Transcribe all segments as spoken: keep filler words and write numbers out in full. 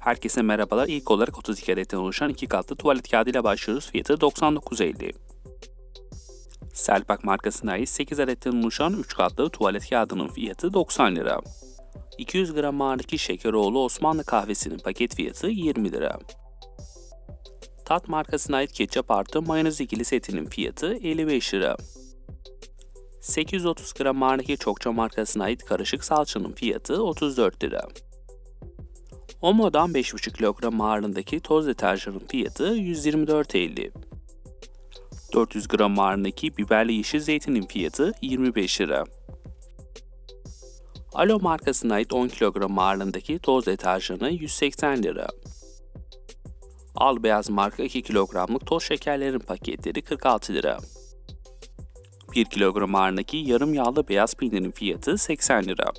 Herkese merhabalar. İlk olarak otuz iki adetten oluşan iki katlı tuvalet kağıdı ile başlıyoruz. Fiyatı doksan dokuz elli. Selpak markasına ait sekiz adetten oluşan üç katlı tuvalet kağıdının fiyatı doksan lira. iki yüz gram ağırlıklı Şekeroğlu Osmanlı kahvesinin paket fiyatı yirmi lira. Tat markasına ait ketçap artı mayonez ikili setinin fiyatı elli beş lira. sekiz yüz otuz gram ağırlıklı Çokça markasına ait karışık salçanın fiyatı otuz dört lira. Omo'dan beş buçuk kilogram ağırlığındaki toz deterjanın fiyatı yüz yirmi dört elli. dört yüz gram ağırlığındaki biberli yeşil zeytinin fiyatı yirmi beş lira. Alo markasına ait on kilogram ağırlığındaki toz deterjanı yüz seksen lira. Al Beyaz marka iki kilogramlık toz şekerlerin paketleri kırk altı lira. bir kilogram ağırlığındaki yarım yağlı beyaz peynirin fiyatı seksen lira.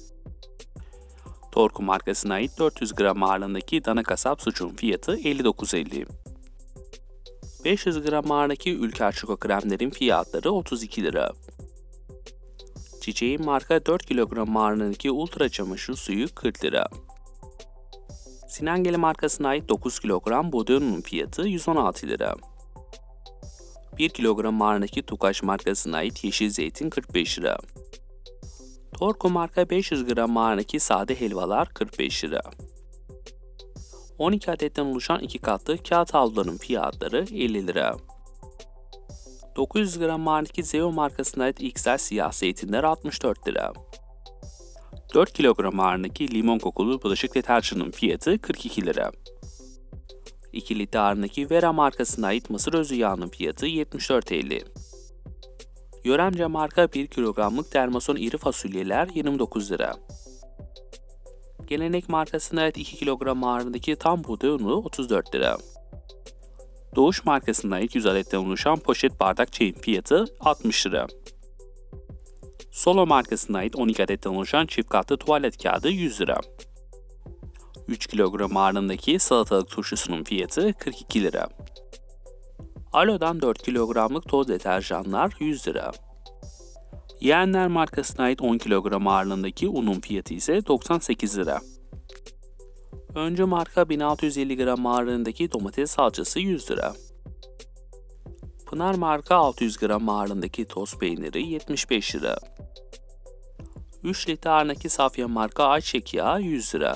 Torku markasına ait dört yüz gram ağırlığındaki dana kasap sucuğun fiyatı elli dokuz elli. beş yüz gram ağırlığındaki Ülker Çiko kremlerin fiyatları otuz iki lira. Çiçeğin marka dört kilogram ağırlığındaki ultra çamaşır suyu kırk lira. Sinengeli markasına ait dokuz kilogram Bodeon'un fiyatı yüz on altı lira. bir kilogram ağırlığındaki Tukaş markasına ait yeşil zeytin kırk beş lira. Torku marka beş yüz gram ağırlığındaki sade helvalar kırk beş lira. on iki adetten oluşan iki katlı kağıt havluların fiyatları elli lira. dokuz yüz gram ağırlığındaki Zeo markasına ait X L siyah zeytinler altmış dört lira. dört kilogram ağırlığındaki limon kokulu bulaşık deterjanının fiyatı kırk iki lira. iki litre ağırlığındaki Vera markasına ait mısır özü yağının fiyatı yetmiş dört elli. Yöremce marka bir kilogramlık termoson iri fasulyeler yirmi dokuz lira. Gelenek markasına ait iki kilogram ağırlığındaki tam buğday unu otuz dört lira. Doğuş markasına ait yüz adetten oluşan poşet bardak çayın fiyatı altmış lira. Solo markasına ait on iki adetten oluşan çift katlı tuvalet kağıdı yüz lira. üç kilogram ağırlığındaki salatalık turşusunun fiyatı kırk iki lira. Alo'dan dört kilogramlık toz deterjanlar yüz lira. Yeğenler markasına ait on kilogram ağırlığındaki unun fiyatı ise doksan sekiz lira. Öncü marka bin altı yüz elli gram ağırlığındaki domates salçası yüz lira. Pınar marka altı yüz gram ağırlığındaki toz peyniri yetmiş beş lira. üç litre ağırlığındaki Safya marka ayçiçek yağı yüz lira.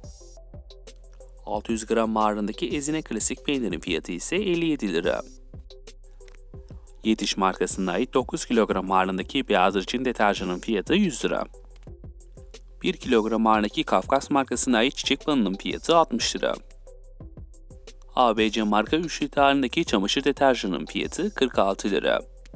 altı yüz gram ağırlığındaki Ezine klasik peynirin fiyatı ise elli yedi lira. Yetiş markasına ait dokuz kilogram ağırlığındaki beyaz için deterjanın fiyatı yüz lira. bir kilogram ağırlığındaki Kafkas markasına ait çiçek balının fiyatı altmış lira. A B C marka üç litre ağırlığındaki çamaşır deterjanın fiyatı kırk altı lira.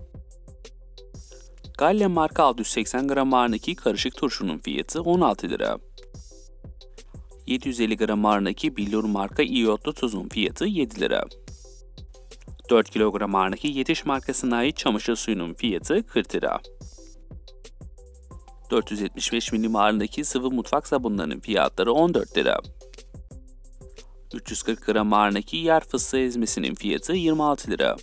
Galle marka altı yüz seksen gram ağırlığındaki karışık turşunun fiyatı on altı lira. yedi yüz elli gram ağırlığındaki Billur marka iyotlu tuzun fiyatı yedi lira. dört kilogram ağırlığındaki Yetiş markasına ait çamaşır suyunun fiyatı kırk lira. dört yüz yetmiş beş milim ağırlığındaki sıvı mutfak sabunlarının fiyatları on dört lira. üç yüz kırk gram ağırlığındaki yer fıstığı ezmesinin fiyatı yirmi altı lira.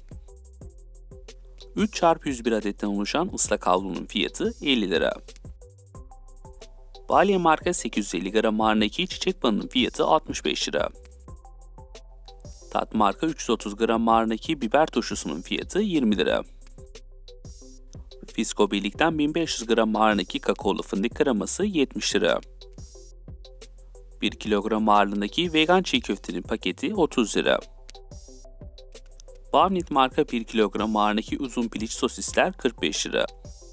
üç çarpı yüz bir adetten oluşan ıslak havlunun fiyatı elli lira. Balya marka sekiz yüz elli gram ağırlığındaki çiçek balının fiyatı altmış beş lira. Tat marka üç yüz otuz gram ağırlığındaki biber turşusunun fiyatı yirmi lira. Fisko Birlik'ten bin beş yüz gram ağırlığındaki kakaolu fındık kreması yetmiş lira. bir kilogram ağırlığındaki vegan çiğ köftenin paketi otuz lira. Bavnit marka bir kilogram ağırlığındaki uzun piliç sosisler kırk beş lira.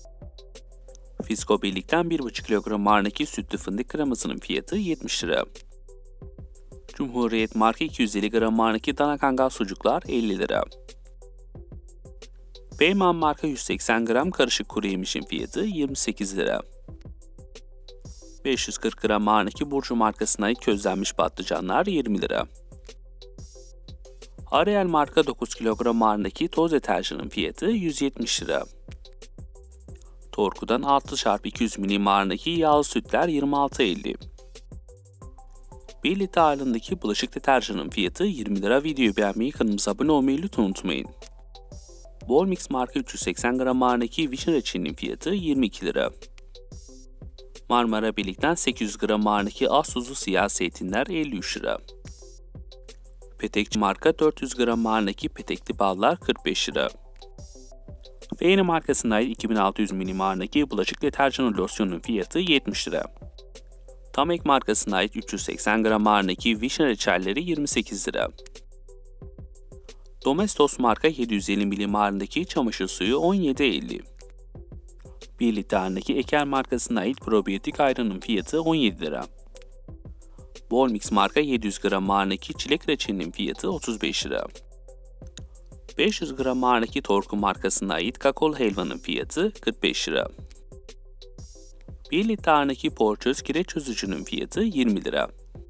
Fisko Birlik'ten bir buçuk kilogram ağırlığındaki sütlü fındık kremasının fiyatı yetmiş lira. Cumhuriyet marka iki yüz elli gram ağırlığındaki dana kangal sucuklar elli lira. Beyman marka yüz seksen gram karışık kuru yemişin fiyatı yirmi sekiz lira. beş yüz kırk gram ağırlığındaki Burcu markasına ait közlenmiş patlıcanlar yirmi lira. Ariel marka dokuz kilogram ağırlığındaki toz deterjanın fiyatı yüz yetmiş lira. Torku'dan altı çarpı iki yüz milim ağırlığındaki yağlı sütler yirmi altı elli. bir litre ağırlığındaki bulaşık deterjanın fiyatı yirmi lira. Videoyu beğenmeyi, kanalımıza abone olmayı lütfen unutmayın. Bol Mix marka üç yüz seksen gram ağırlığındaki vişne reçelinin fiyatı yirmi iki lira. Marmara Birlik'ten sekiz yüz gram ağırlığındaki az tuzlu siyah zeytinler elli üç lira. Petekçi marka dört yüz gram ağırlığındaki petekli ballar kırk beş lira. Feğeni markasına ait iki bin altı yüz milim ağırlığındaki bulaşık deterjanı losyonun fiyatı yetmiş lira. Tamek markasına ait üç yüz seksen gram ağırlığındaki vişne reçelleri yirmi sekiz lira. Domestos marka yedi yüz elli milim ağırlığındaki çamaşır suyu on yedi elli. bir litre ağırlığındaki Eker markasına ait probiyotik ayranın fiyatı on yedi lira. Bolmix marka yedi yüz gram ağırlığındaki çilek reçelinin fiyatı otuz beş lira. beş yüz gram ağırlığındaki Torku markasına ait kakaolu helvanın fiyatı kırk beş lira. bir litre ağırlığındaki Porçöz kireç çözücünün fiyatı yirmi lira.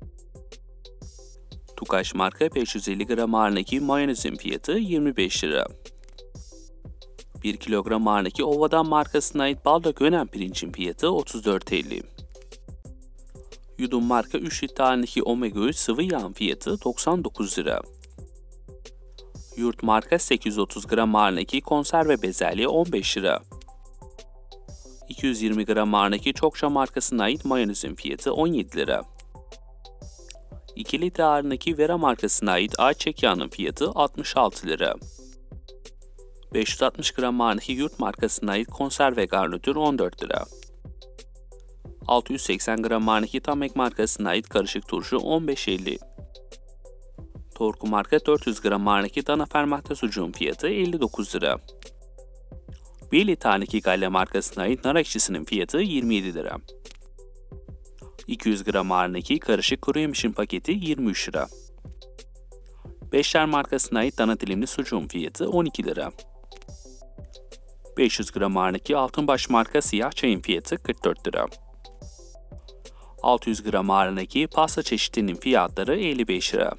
Tukaş marka beş yüz elli gram ağırlığındaki mayonezin fiyatı yirmi beş lira. bir kilogram ağırlığındaki Ovadan markasına ait balda gönen pirincin fiyatı otuz dört elli. Yudum marka üç litre ağırlığındaki omega üç sıvı yağın fiyatı doksan dokuz lira. Yurt marka sekiz yüz otuz gram ağırlığındaki konserve bezelye on beş lira. iki yüz yirmi gram ağırlığındaki Çokça markasına ait mayonezin fiyatı on yedi lira. iki litre ağırlığındaki Vera markasına ait ayçiçek yağının fiyatı altmış altı lira. beş yüz altmış gram ağırlığındaki Yurt markasına ait konserve garnitür on dört lira. altı yüz seksen gram ağırlığındaki Tamek markasına ait karışık turşu on beş elli. Torku marka dört yüz gram ağırlığındaki dana fermente sucuğun fiyatı elli dokuz lira. bir litre ağırlığındaki Galle markasına ait nar ekşisinin fiyatı yirmi yedi lira. iki yüz gram ağırlığındaki karışık kuru yemişin paketi yirmi üç lira. Beşler markasına ait dana dilimli sucuğun fiyatı on iki lira. beş yüz gram ağırlığındaki Altınbaş marka siyah çayın fiyatı kırk dört lira. altı yüz gram ağırlığındaki pasta çeşitlerinin fiyatları elli beş lira.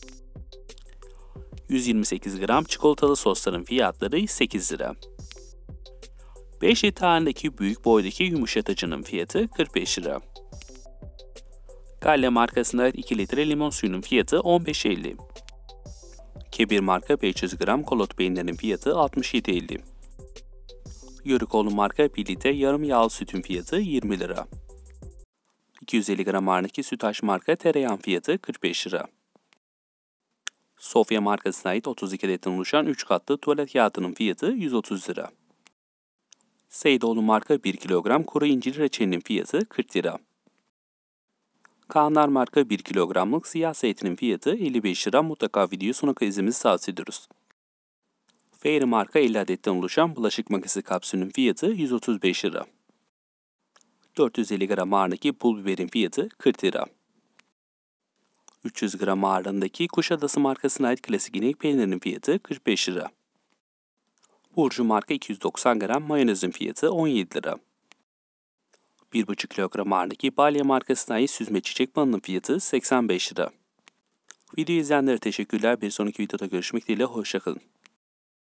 yüz yirmi sekiz gram çikolatalı sosların fiyatları sekiz lira. beş litre ağırlığındaki büyük boydaki yumuşatıcının fiyatı kırk beş lira. Galle markasına ait iki litre limon suyunun fiyatı on beş elli. Kebir marka beş yüz gram kolot peynirinin fiyatı altmış yedi elli. Yörükoğlu marka bir litre yarım yağlı sütün fiyatı yirmi lira. iki yüz elli gram ağırlığındaki Sütaş marka tereyağın fiyatı kırk beş lira. Sofya markasına ait otuz iki adetten oluşan üç katlı tuvalet kağıdının fiyatı yüz otuz lira. Seydoğlu marka bir kilogram kuru incir reçelinin fiyatı kırk lira. Kaanlar marka bir kilogramlık siyah zeytinin fiyatı elli beş lira. Mutlaka videoyu sona kadar izlemenizi tavsiye ediyoruz. Fairy marka elli adetten oluşan bulaşık makinesi kapsülünün fiyatı yüz otuz beş lira. dört yüz elli gram ağırlığındaki pul biberin fiyatı kırk lira. üç yüz gram ağırlığındaki Kuşadası markasına ait klasik inek peynirinin fiyatı kırk beş lira. Burcu marka iki yüz doksan gram mayonezin fiyatı on yedi lira. bir buçuk kilogram ağırlığındaki Balya markasına ait süzme çiçek balının fiyatı seksen beş lira. Videoyu izleyenlere teşekkürler. Bir sonraki videoda görüşmek dileğiyle. Hoşça kalın.